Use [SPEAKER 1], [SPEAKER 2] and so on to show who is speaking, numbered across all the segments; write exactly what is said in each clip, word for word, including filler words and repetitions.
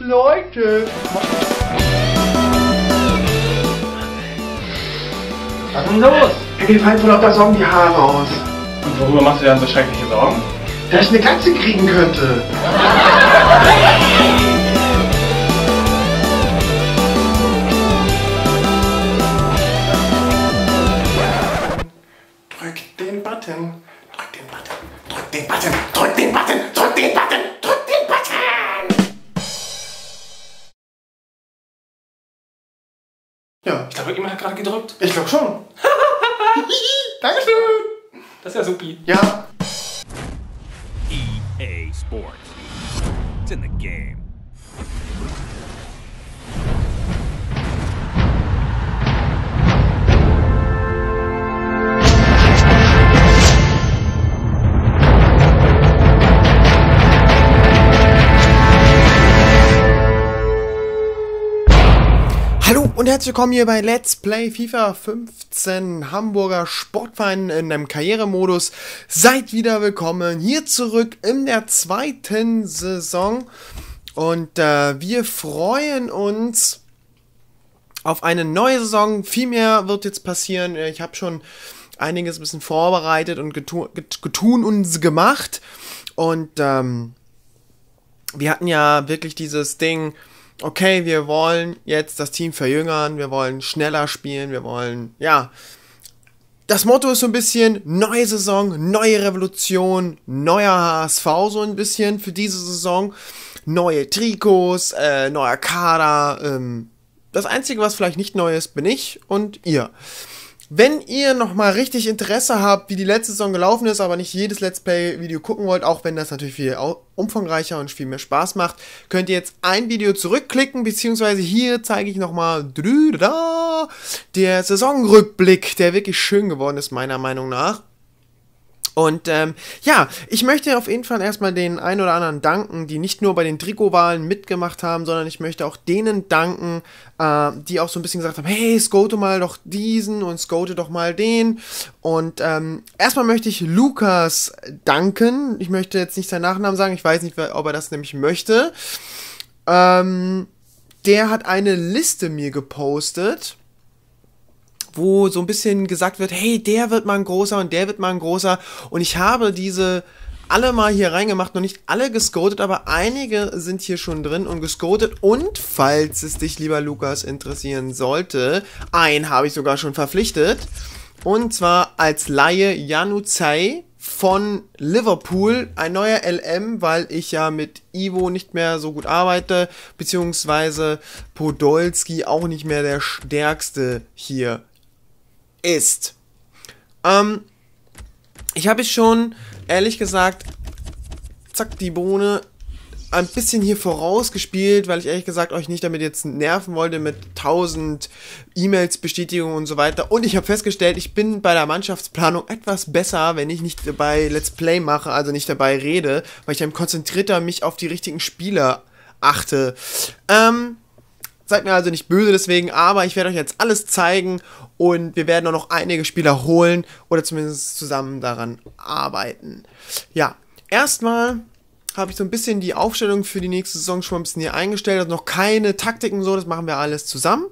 [SPEAKER 1] Leute.
[SPEAKER 2] Was ist denn los?
[SPEAKER 1] Mir fallen vor lauter Sorgen die Haare aus.
[SPEAKER 2] Und worüber machst du dir dann so schreckliche Sorgen?
[SPEAKER 1] Dass ich eine Katze kriegen könnte. Drück den Button. Drück den Button. Drück den Button. Drück den Button. Drück den Button. Drück den Button. Ja.
[SPEAKER 2] Ich glaube, jemand hat gerade gedrückt.
[SPEAKER 1] Ich glaube schon. Dankeschön.
[SPEAKER 2] Das ist ja supi.
[SPEAKER 1] Ja.
[SPEAKER 3] E A Sports. It's in the game.
[SPEAKER 1] Hallo und herzlich willkommen hier bei Let's Play FIFA fünfzehn Hamburger Sportverein in einem Karrieremodus. Seid wieder willkommen hier zurück in der zweiten Saison und äh, wir freuen uns auf eine neue Saison. Viel mehr wird jetzt passieren. Ich habe schon einiges ein bisschen vorbereitet und getu getun und gemacht und ähm, wir hatten ja wirklich dieses Ding. Okay, wir wollen jetzt das Team verjüngern, wir wollen schneller spielen, wir wollen, ja, das Motto ist so ein bisschen neue Saison, neue Revolution, neuer H S V so ein bisschen für diese Saison, neue Trikots, äh, neuer Kader, ähm, das Einzige, was vielleicht nicht neu ist, bin ich und ihr. Wenn ihr nochmal richtig Interesse habt, wie die letzte Saison gelaufen ist, aber nicht jedes Let's Play-Video gucken wollt, auch wenn das natürlich viel umfangreicher und viel mehr Spaß macht, könnt ihr jetzt ein Video zurückklicken, beziehungsweise hier zeige ich nochmal der Saisonrückblick, der wirklich schön geworden ist, meiner Meinung nach. Und ähm, ja, ich möchte auf jeden Fall erstmal den ein oder anderen danken, die nicht nur bei den Trikotwahlen mitgemacht haben, sondern ich möchte auch denen danken, äh, die auch so ein bisschen gesagt haben, hey, scoute mal doch diesen und scoute doch mal den. Und ähm, erstmal möchte ich Lukas danken. Ich möchte jetzt nicht seinen Nachnamen sagen, ich weiß nicht, ob er das nämlich möchte. Ähm, der hat eine Liste mir gepostet, wo so ein bisschen gesagt wird, hey, der wird mal ein großer und der wird mal ein großer. Und ich habe diese alle mal hier reingemacht, noch nicht alle gescotet, aber einige sind hier schon drin und gescotet. Und falls es dich, lieber Lukas, interessieren sollte, einen habe ich sogar schon verpflichtet. Und zwar als Laie Januzaj von Liverpool, ein neuer L M, weil ich ja mit Ivo nicht mehr so gut arbeite, beziehungsweise Podolski auch nicht mehr der stärkste hier ist. Ähm, ich habe es schon, ehrlich gesagt, zack, die Bohne, ein bisschen hier vorausgespielt, weil ich ehrlich gesagt euch nicht damit jetzt nerven wollte mit tausend E-Mails, Bestätigungen und so weiter. Und ich habe festgestellt, ich bin bei der Mannschaftsplanung etwas besser, wenn ich nicht dabei Let's Play mache, also nicht dabei rede, weil ich dann konzentrierter mich auf die richtigen Spieler achte. Ähm, seid mir also nicht böse deswegen, aber ich werde euch jetzt alles zeigen und wir werden auch noch einige Spieler holen oder zumindest zusammen daran arbeiten. Ja, erstmal habe ich so ein bisschen die Aufstellung für die nächste Saison schon ein bisschen hier eingestellt. Also noch keine Taktiken so, das machen wir alles zusammen.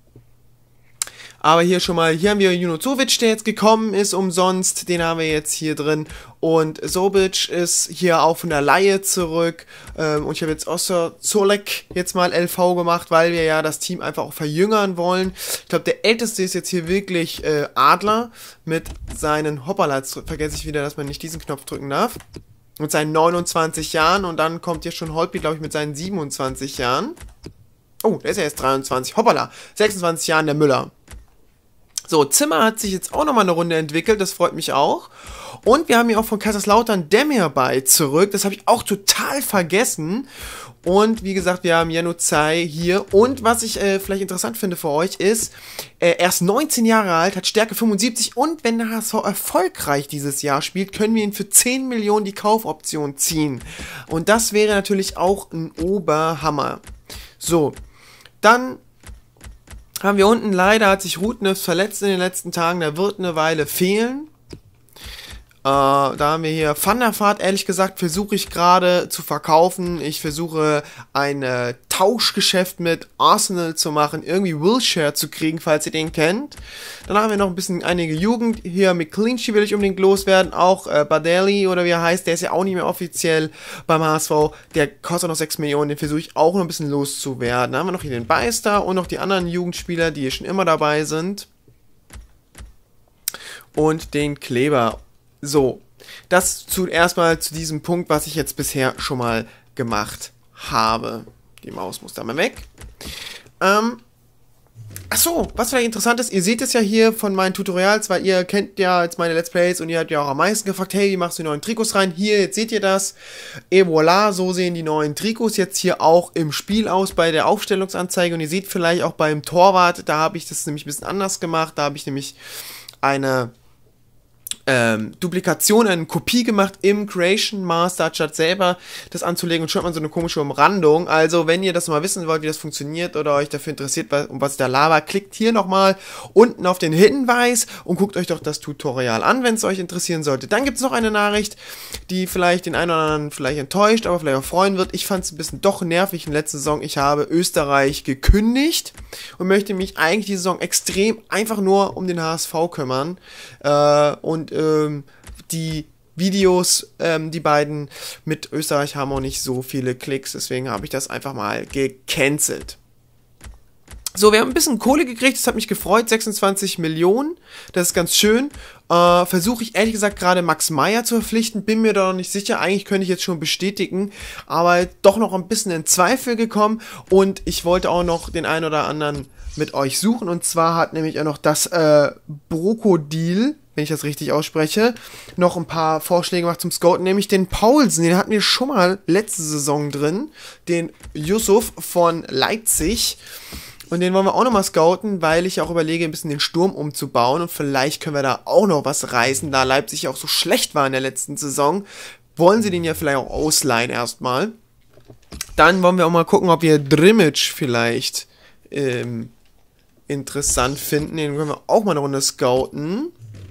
[SPEAKER 1] Aber hier schon mal, hier haben wir Junuzovic, der jetzt gekommen ist umsonst. Den haben wir jetzt hier drin. Und Sobic ist hier auch von der Leihe zurück. Und ich habe jetzt Osser Zolek jetzt mal L V gemacht, weil wir ja das Team einfach auch verjüngern wollen. Ich glaube, der älteste ist jetzt hier wirklich äh, Adler mit seinen, hoppala, jetzt vergesse ich wieder, dass man nicht diesen Knopf drücken darf. Mit seinen neunundzwanzig Jahren und dann kommt hier schon Holtby, glaube ich, mit seinen siebenundzwanzig Jahren. Oh, der ist ja jetzt dreiundzwanzig. Hoppala, sechsundzwanzig Jahren der Müller. So, Zimmer hat sich jetzt auch nochmal eine Runde entwickelt, das freut mich auch. Und wir haben hier auch von Kaiserslautern Demir bei zurück, das habe ich auch total vergessen. Und wie gesagt, wir haben Januzaj hier. Und was ich äh, vielleicht interessant finde für euch ist, äh, er ist neunzehn Jahre alt, hat Stärke fünfundsiebzig und wenn der H S V erfolgreich dieses Jahr spielt, können wir ihn für zehn Millionen die Kaufoption ziehen. Und das wäre natürlich auch ein Oberhammer. So, dann haben wir unten, leider hat sich Rudnev verletzt in den letzten Tagen, der wird eine Weile fehlen. Äh, da haben wir hier Van der Vaart, ehrlich gesagt, versuche ich gerade zu verkaufen. Ich versuche eine Tauschgeschäft mit Arsenal zu machen, irgendwie Wilshere zu kriegen, falls ihr den kennt. Dann haben wir noch ein bisschen einige Jugend. Hier McClinchy will ich unbedingt loswerden, auch äh, Badelli oder wie er heißt, der ist ja auch nicht mehr offiziell beim H S V, der kostet noch sechs Millionen, den versuche ich auch noch ein bisschen loszuwerden. Dann haben wir noch hier den Beister und noch die anderen Jugendspieler, die hier schon immer dabei sind. Und den Kleber. So, das zuerst mal zu diesem Punkt, was ich jetzt bisher schon mal gemacht habe. Die Maus muss da mal weg. Ähm, achso, was vielleicht interessant ist, ihr seht es ja hier von meinen Tutorials, weil ihr kennt ja jetzt meine Let's Plays und ihr habt ja auch am meisten gefragt, hey, wie machst du die neuen Trikots rein? Hier, jetzt seht ihr das. Et voilà, so sehen die neuen Trikots jetzt hier auch im Spiel aus bei der Aufstellungsanzeige. Und ihr seht vielleicht auch beim Torwart, da habe ich das nämlich ein bisschen anders gemacht. Da habe ich nämlich eine Ähm, Duplikation, eine Kopie gemacht im Creation Master, statt selber das anzulegen, und schon hat man so eine komische Umrandung. Also wenn ihr das mal wissen wollt, wie das funktioniert oder euch dafür interessiert, um was da laber, klickt hier nochmal unten auf den Hinweis und guckt euch doch das Tutorial an, wenn es euch interessieren sollte. Dann gibt es noch eine Nachricht, die vielleicht den einen oder anderen vielleicht enttäuscht, aber vielleicht auch freuen wird. Ich fand es ein bisschen doch nervig in der letzten Saison. Ich habe Österreich gekündigt und möchte mich eigentlich die Saison extrem einfach nur um den H S V kümmern. Äh, und ähm, die Videos, ähm, die beiden mit Österreich haben auch nicht so viele Klicks, deswegen habe ich das einfach mal gecancelt. So, wir haben ein bisschen Kohle gekriegt, das hat mich gefreut, sechsundzwanzig Millionen, das ist ganz schön. Äh, versuche ich ehrlich gesagt gerade Max Meyer zu verpflichten, bin mir da noch nicht sicher, eigentlich könnte ich jetzt schon bestätigen, aber doch noch ein bisschen in Zweifel gekommen, und ich wollte auch noch den einen oder anderen mit euch suchen, und zwar hat nämlich auch noch das äh, Brokodil, wenn ich das richtig ausspreche, noch ein paar Vorschläge gemacht zum Scouten, nämlich den Paulsen, den hatten wir schon mal letzte Saison drin, den Yusuf von Leipzig, und den wollen wir auch nochmal scouten, weil ich auch überlege, ein bisschen den Sturm umzubauen, und vielleicht können wir da auch noch was reißen, da Leipzig auch so schlecht war in der letzten Saison, wollen sie den ja vielleicht auch ausleihen erstmal. Dann wollen wir auch mal gucken, ob wir Drimmitsch vielleicht ähm, interessant finden, den können wir auch mal eine Runde scouten.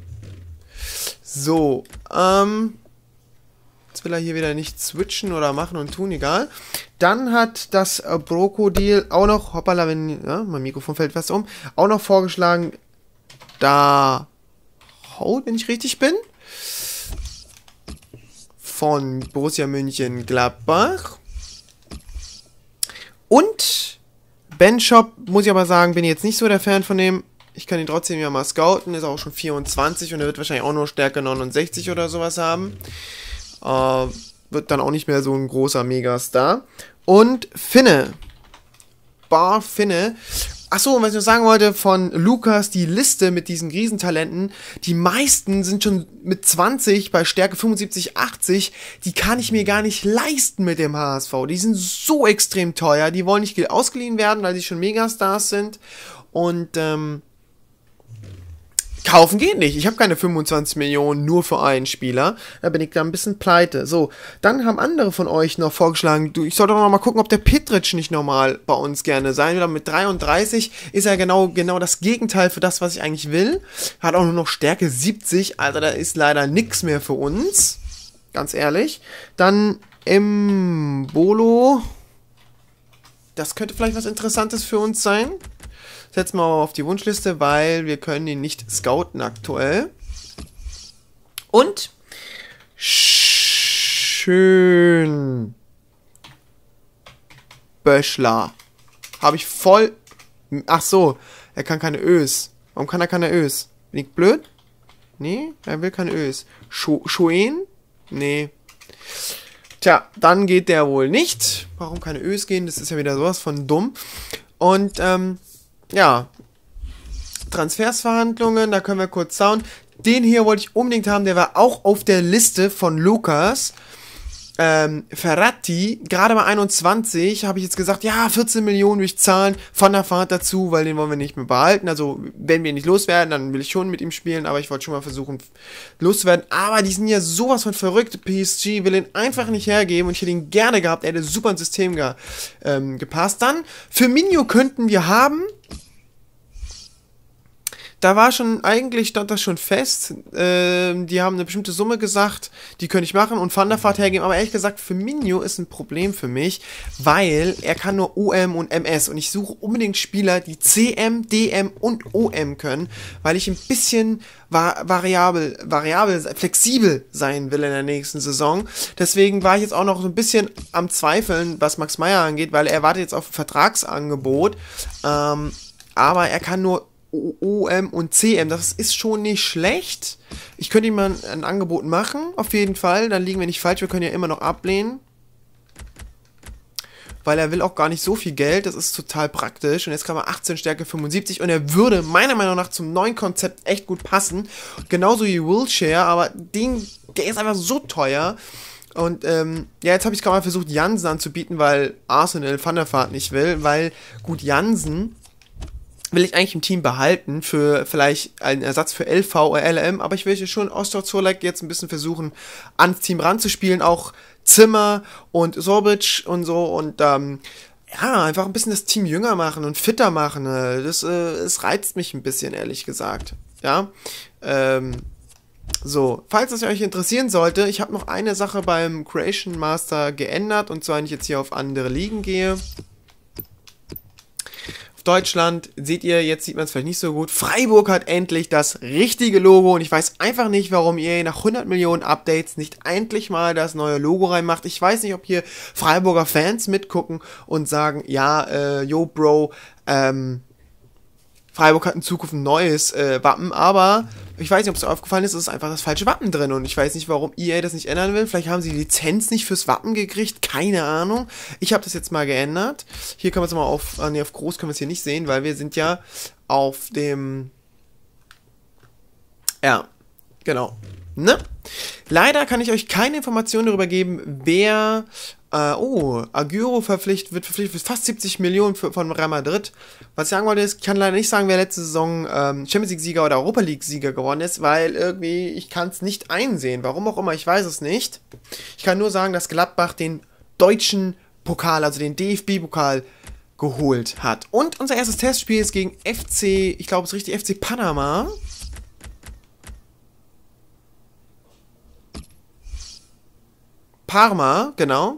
[SPEAKER 1] So, ähm, jetzt will er hier wieder nicht switchen oder machen und tun, egal. Dann hat das äh, Brokodil auch noch, hoppala, wenn, ja, mein Mikrofon fällt fast um, auch noch vorgeschlagen, da Haut, wenn ich richtig bin, von Borussia Mönchengladbach. Und Ben Shop, muss ich aber sagen, bin ich jetzt nicht so der Fan von dem. Ich kann ihn trotzdem ja mal scouten, ist auch schon vierundzwanzig und er wird wahrscheinlich auch nur Stärke neunundsechzig oder sowas haben. Äh, wird dann auch nicht mehr so ein großer Megastar. Und Finne. Bar Finne. Achso, und was ich noch sagen wollte, von Lukas, die Liste mit diesen Riesentalenten, die meisten sind schon mit zwanzig bei Stärke fünfundsiebzig, achtzig, die kann ich mir gar nicht leisten mit dem H S V. Die sind so extrem teuer, die wollen nicht ausgeliehen werden, weil sie schon Megastars sind. Und, ähm, kaufen geht nicht. Ich habe keine fünfundzwanzig Millionen nur für einen Spieler. Da bin ich da ein bisschen pleite. So, dann haben andere von euch noch vorgeschlagen, du, ich sollte doch noch mal gucken, ob der Petric nicht nochmal bei uns gerne sein will. Mit dreiunddreißig ist er genau, genau das Gegenteil für das, was ich eigentlich will. Hat auch nur noch Stärke siebzig. Alter, da ist leider nichts mehr für uns. Ganz ehrlich. Dann im Bolo. Das könnte vielleicht was Interessantes für uns sein. Setzen wir mal auf die Wunschliste, weil wir können ihn nicht scouten aktuell. Und schön Böschler. Habe ich voll... Ach so, er kann keine Ös. Warum kann er keine Ös? Bin ich blöd? Nee, er will keine Ös. Schoen? Nee. Tja, dann geht der wohl nicht. Warum keine Ös gehen? Das ist ja wieder sowas von dumm. Und, ähm... ja, Transfersverhandlungen, da können wir kurz schauen. Den hier wollte ich unbedingt haben, der war auch auf der Liste von Lukas. Ähm, Ferrati, gerade bei einundzwanzig, habe ich jetzt gesagt, ja, vierzehn Millionen will ich zahlen, von der Fahrt dazu, weil den wollen wir nicht mehr behalten. Also, wenn wir ihn nicht loswerden, dann will ich schon mit ihm spielen, aber ich wollte schon mal versuchen, loszuwerden. Aber die sind ja sowas von verrückt. P S G will ihn einfach nicht hergeben und ich hätte ihn gerne gehabt, er hätte super ins System ge ähm, gepasst. Dann, Firmino könnten wir haben. da war schon, eigentlich stand das schon fest. Ähm, die haben eine bestimmte Summe gesagt, die könnte ich machen und Van der Vaart hergeben. Aber ehrlich gesagt, Firmino ist ein Problem für mich, weil er kann nur O M und M S. Und ich suche unbedingt Spieler, die C M, D M und O M können, weil ich ein bisschen va variabel, variabel, flexibel sein will in der nächsten Saison. Deswegen war ich jetzt auch noch so ein bisschen am Zweifeln, was Max Meyer angeht, weil er wartet jetzt auf ein Vertragsangebot. Ähm, aber er kann nur O M und C M, das ist schon nicht schlecht. Ich könnte ihm mal ein, ein Angebot machen, auf jeden Fall. Dann liegen wir nicht falsch, wir können ja immer noch ablehnen. Weil er will auch gar nicht so viel Geld, das ist total praktisch. Und jetzt kann man achtzehn Stärke fünfundsiebzig und er würde meiner Meinung nach zum neuen Konzept echt gut passen. Genauso wie Wilshere, aber den, der ist einfach so teuer. Und ähm, ja, jetzt habe ich gerade mal versucht, Jansen anzubieten, weil Arsenal Van der Vaart nicht will. Weil, gut, Jansen will ich eigentlich im Team behalten für vielleicht einen Ersatz für L V oder L M, aber ich will schon Osterzolak jetzt ein bisschen versuchen, ans Team ranzuspielen, auch Zimmer und Sorbic und so und ähm, ja, einfach ein bisschen das Team jünger machen und fitter machen. Das, äh, das reizt mich ein bisschen, ehrlich gesagt. Ja, ähm, so, falls es euch interessieren sollte, ich habe noch eine Sache beim Creation Master geändert und zwar, wenn ich jetzt hier auf andere Ligen gehe. Deutschland, seht ihr, jetzt sieht man es vielleicht nicht so gut. Freiburg hat endlich das richtige Logo und ich weiß einfach nicht, warum ihr nach hundert Millionen Updates nicht endlich mal das neue Logo reinmacht. Ich weiß nicht, ob hier Freiburger Fans mitgucken und sagen, ja, äh, yo Bro, ähm, Freiburg hat in Zukunft ein neues äh, Wappen, aber ich weiß nicht, ob es aufgefallen ist, es ist einfach das falsche Wappen drin und ich weiß nicht, warum E A das nicht ändern will. Vielleicht haben sie die Lizenz nicht fürs Wappen gekriegt, keine Ahnung. Ich habe das jetzt mal geändert. Hier können wir es mal auf, äh, nee, auf groß können wir es hier nicht sehen, weil wir sind ja auf dem, ja, genau, ne? Leider kann ich euch keine Informationen darüber geben, wer, äh, oh, Agüero verpflichtet, wird verpflichtet für fast siebzig Millionen für, von Real Madrid. Was ich sagen wollte, ist, ich kann leider nicht sagen, wer letzte Saison ähm, Champions League-Sieger oder Europa League-Sieger geworden ist, weil irgendwie, ich kann es nicht einsehen. Warum auch immer, ich weiß es nicht. Ich kann nur sagen, dass Gladbach den deutschen Pokal, also den D F B-Pokal, geholt hat. Und unser erstes Testspiel ist gegen F C, ich glaube es ist richtig, F C Panama. Parma, genau.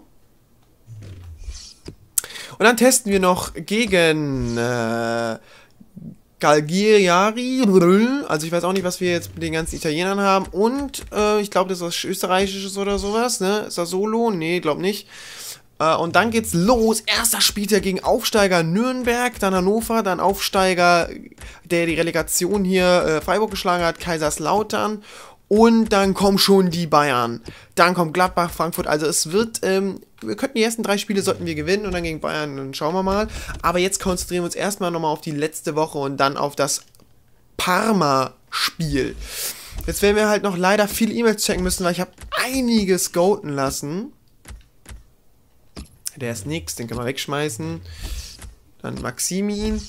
[SPEAKER 1] Und dann testen wir noch gegen äh, Cagliari. Also ich weiß auch nicht, was wir jetzt mit den ganzen Italienern haben. Und äh, ich glaube, das ist was Österreichisches oder sowas, ne? Ist das Solo? Nee, glaub nicht. Äh, und dann geht's los. Erster Spieltag gegen Aufsteiger Nürnberg, dann Hannover, dann Aufsteiger, der die Relegation hier äh, Freiburg geschlagen hat, Kaiserslautern. Und dann kommen schon die Bayern. Dann kommt Gladbach, Frankfurt. Also es wird, ähm, wir könnten die ersten drei Spiele sollten wir gewinnen und dann gegen Bayern, dann schauen wir mal. Aber jetzt konzentrieren wir uns erstmal nochmal auf die letzte Woche und dann auf das Parma-Spiel. Jetzt werden wir halt noch leider viele E-Mails checken müssen, weil ich habe einiges goaten lassen. Der ist nix, den können wir wegschmeißen. Dann Maximin.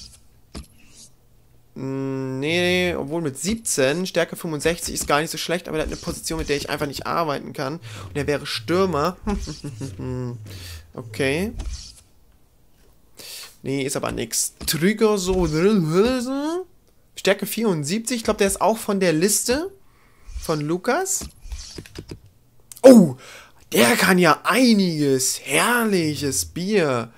[SPEAKER 1] Nee, obwohl mit siebzehn, Stärke fünfundsechzig ist gar nicht so schlecht, aber der hat eine Position, mit der ich einfach nicht arbeiten kann. Und der wäre Stürmer. Okay. Nee, ist aber nix. Trigger so. Stärke vierundsiebzig, ich glaube, der ist auch von der Liste von Lukas. Oh, der kann ja einiges. Herrliches Bier.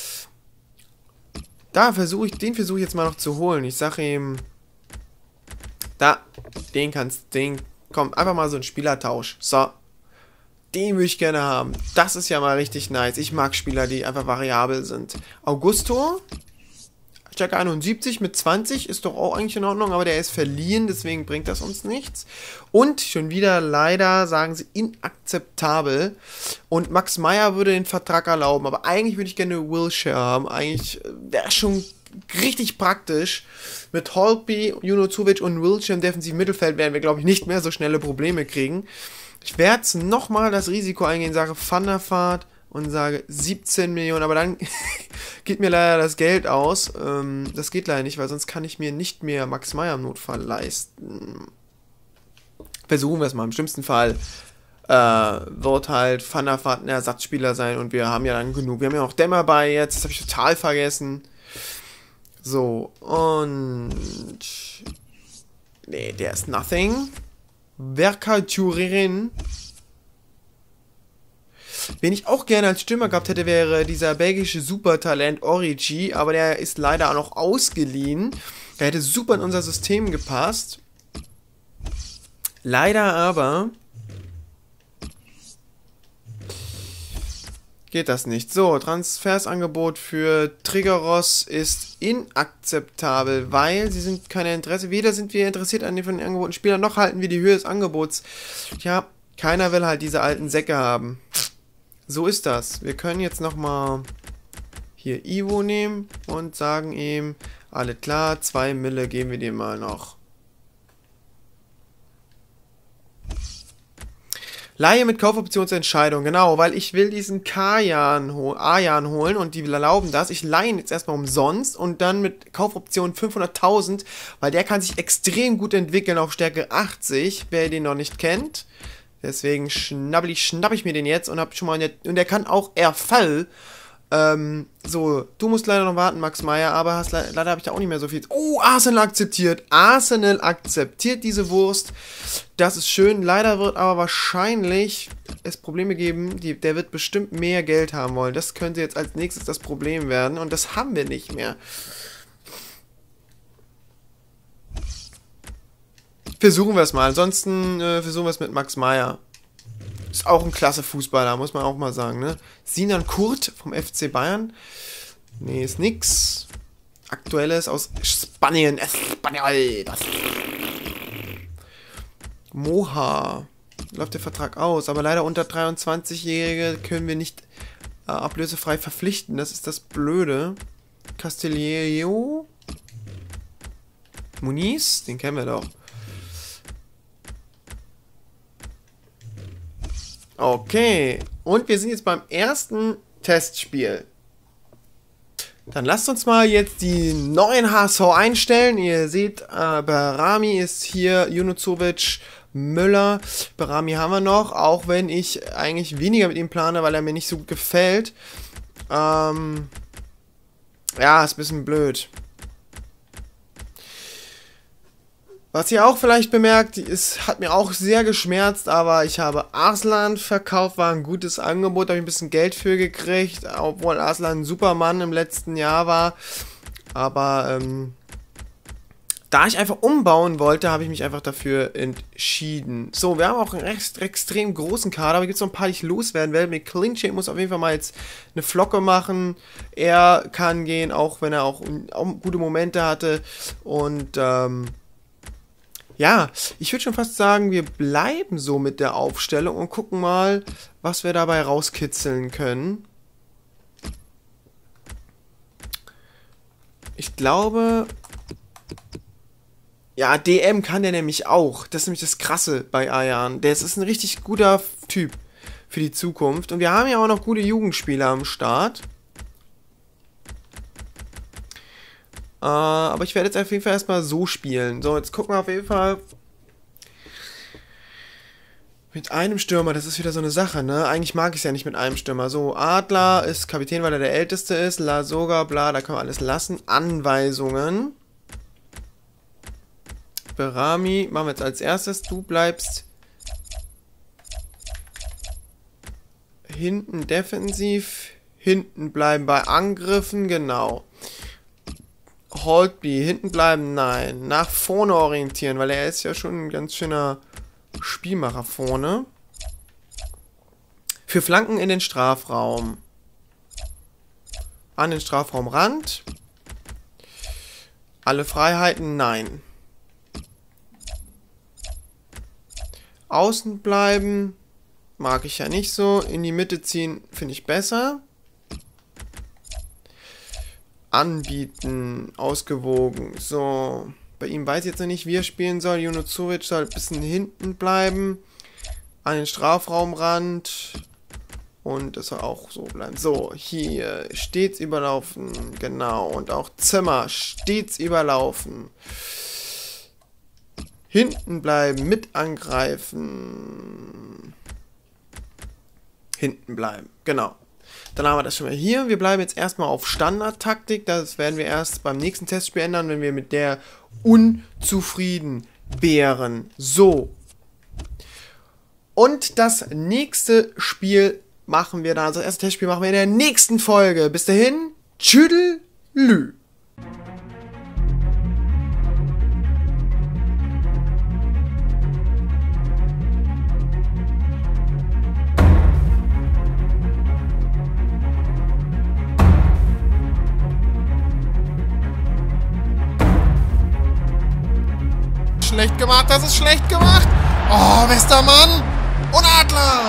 [SPEAKER 1] Da versuche ich, den versuche ich jetzt mal noch zu holen. Ich sage ihm, da, den kannst, den, komm, einfach mal so ein Spielertausch. So, den würde ich gerne haben. Das ist ja mal richtig nice. Ich mag Spieler, die einfach variabel sind. Augusto, Stärke einundsiebzig mit zwanzig, ist doch auch eigentlich in Ordnung, aber der ist verliehen, deswegen bringt das uns nichts. Und schon wieder leider, sagen sie, inakzeptabel. Und Max Meyer würde den Vertrag erlauben, aber eigentlich würde ich gerne Wilshere haben. Eigentlich wäre schon richtig praktisch. Mit Holtby, Junozovic und Wilshere im defensiven Mittelfeld werden wir, glaube ich, nicht mehr so schnelle Probleme kriegen. Ich werde jetzt nochmal das Risiko eingehen, sage Van der Vaart und sage siebzehn Millionen, aber dann geht mir leider das Geld aus. Ähm, das geht leider nicht, weil sonst kann ich mir nicht mehr Max Meyer im Notfall leisten. Versuchen wir es mal. Im schlimmsten Fall äh, wird halt Van der Vaart ein Ersatzspieler sein und wir haben ja dann genug. Wir haben ja noch Dämmer bei jetzt, das habe ich total vergessen. So, und Nee, der ist nothing. Verkaturin. Wen ich auch gerne als Stürmer gehabt hätte, wäre dieser belgische Supertalent Origi, aber der ist leider auch noch ausgeliehen. Der hätte super in unser System gepasst. Leider aber geht das nicht. So, Transfersangebot für Triggeros ist inakzeptabel, weil sie sind keine Interesse. Weder sind wir interessiert an den von den angebotenen Spielern, noch halten wir die Höhe des Angebots. Ja, keiner will halt diese alten Säcke haben. So ist das. Wir können jetzt nochmal hier Ivo nehmen und sagen ihm, alles klar, zwei Mille geben wir dir mal noch. Leihe mit Kaufoptionsentscheidung, genau, weil ich will diesen Kajan ho Ajan holen und die erlauben das. Ich leihe ihn jetzt erstmal umsonst und dann mit Kaufoption fünfhunderttausend, weil der kann sich extrem gut entwickeln auf Stärke achtzig, wer den noch nicht kennt. Deswegen schnapp ich, schnapp ich mir den jetzt und hab schon mal, und der kann auch R V. Ähm, so, du musst leider noch warten, Max Meyer, aber hast, leider habe ich da auch nicht mehr so viel. Oh, Arsenal akzeptiert. Arsenal akzeptiert diese Wurst. Das ist schön. Leider wird aber wahrscheinlich es Probleme geben. Die, der wird bestimmt mehr Geld haben wollen. Das könnte jetzt als nächstes das Problem werden. Und das haben wir nicht mehr. Versuchen wir es mal. Ansonsten äh, versuchen wir es mit Max Meyer. Ist auch ein klasse Fußballer, muss man auch mal sagen, ne? Sinan Kurt vom F C Bayern. Nee, ist nix. Aktuelles aus Spanien. Espanol. Moha. Läuft der Vertrag aus, aber leider unter dreiundzwanzigjährige können wir nicht äh, ablösefrei verpflichten. Das ist das Blöde. Castillejo. Muniz, den kennen wir doch. Okay, und wir sind jetzt beim ersten Testspiel. Dann lasst uns mal jetzt die neuen H S V einstellen. Ihr seht, äh, Berami ist hier, Junuzovic, Müller. Berami haben wir noch, auch wenn ich eigentlich weniger mit ihm plane, weil er mir nicht so gut gefällt. Ähm, ja, ist ein bisschen blöd. Was ihr auch vielleicht bemerkt, es hat mir auch sehr geschmerzt, aber ich habe Arslan verkauft, war ein gutes Angebot, da habe ich ein bisschen Geld für gekriegt, obwohl Arslan ein Supermann im letzten Jahr war. Aber ähm, da ich einfach umbauen wollte, habe ich mich einfach dafür entschieden. So, wir haben auch einen recht, extrem großen Kader, aber gibt es noch ein paar, die ich loswerden werde. Mit Clinching muss auf jeden Fall mal jetzt eine Flocke machen. Er kann gehen, auch wenn er auch, auch gute Momente hatte. Und ähm, ja, ich würde schon fast sagen, wir bleiben so mit der Aufstellung und gucken mal, was wir dabei rauskitzeln können. Ich glaube, ja, D M kann der nämlich auch. Das ist nämlich das Krasse bei Ayan. Der ist ein richtig guter Typ für die Zukunft. Und wir haben ja auch noch gute Jugendspieler am Start. Uh, aber ich werde jetzt auf jeden Fall erstmal so spielen. So, jetzt gucken wir auf jeden Fall. Mit einem Stürmer, das ist wieder so eine Sache, ne? Eigentlich mag ich es ja nicht mit einem Stürmer. So, Adler ist Kapitän, weil er der Älteste ist. La Soga, bla, da können wir alles lassen. Anweisungen. Berami, machen wir jetzt als erstes. Du bleibst hinten defensiv. Hinten bleiben bei Angriffen, genau. Holtby, hinten bleiben, nein. Nach vorne orientieren, weil er ist ja schon ein ganz schöner Spielmacher vorne. Für Flanken in den Strafraum. An den Strafraumrand. Alle Freiheiten, nein. Außen bleiben, mag ich ja nicht so. In die Mitte ziehen, finde ich besser. Anbieten, ausgewogen. So, bei ihm weiß ich jetzt noch nicht, wie er spielen soll. Junuzovic soll ein bisschen hinten bleiben. An den Strafraumrand. Und das soll auch so bleiben. So, hier stets überlaufen. Genau. Und auch Zimmer stets überlaufen. Hinten bleiben, mit angreifen. Hinten bleiben, genau. Dann haben wir das schon mal hier. Wir bleiben jetzt erstmal auf Standardtaktik. Das werden wir erst beim nächsten Testspiel ändern, wenn wir mit der unzufrieden Bären. So. Und das nächste Spiel machen wir dann, also das erste Testspiel machen wir in der nächsten Folge. Bis dahin, tschüdelü. Schlecht gemacht, das ist schlecht gemacht. Oh, Westermann und Adler.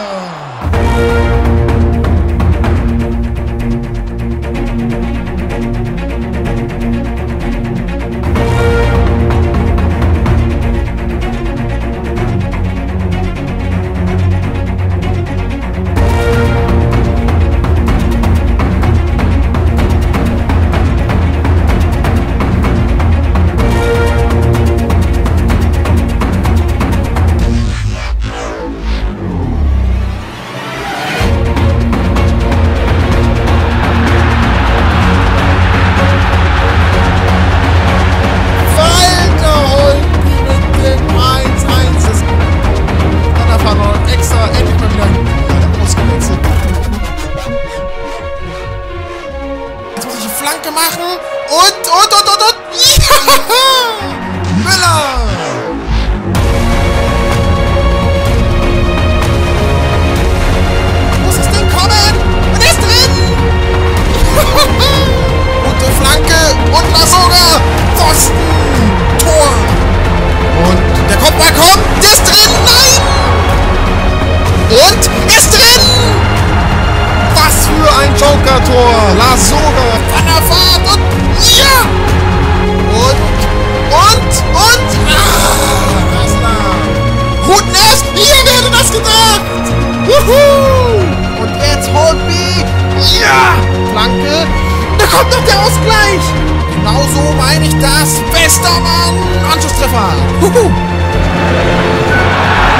[SPEAKER 1] Machen und, und, und, und, und, ja! Müller! Muss das Ding kommen? Und er ist drin! Gute Flanke und Lasogga! Pfosten! Tor! Und der Kopfball kommt! Der ist drin! Nein! Und er ist drin! Was für ein Joker-Tor! Lasogga von der Fahrt und ja! Und, und, und, ah! Hutnest, ihr werdet das gedacht! Wuhu! Und jetzt Holtby, ja! Flanke, da kommt noch der Ausgleich! Genau so meine ich das! Westermann! Anschlusstreffer! Wuhu!